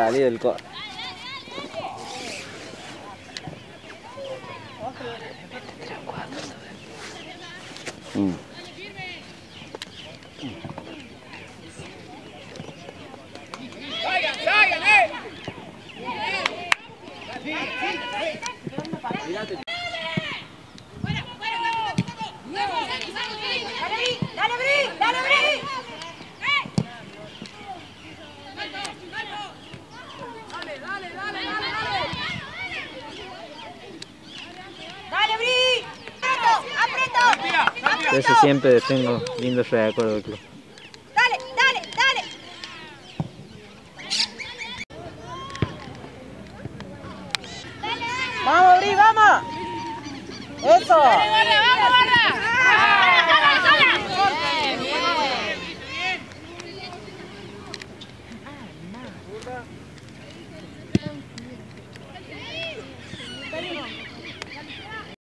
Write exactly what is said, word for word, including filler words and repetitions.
salí del corte. Mm. ¡Dale, Bri! ¡Dale, Bri! ¡Dale, dale, dale, dale! ¡Dale, Bri! ¡Aprieto! ¡Aprieto! Eso siempre tengo lindos recuerdos del club. ¡Dale, dale, dale! ¡Vamos, Bri, vamos! ¡Eso! ¡Dale, vale, vamos, vale!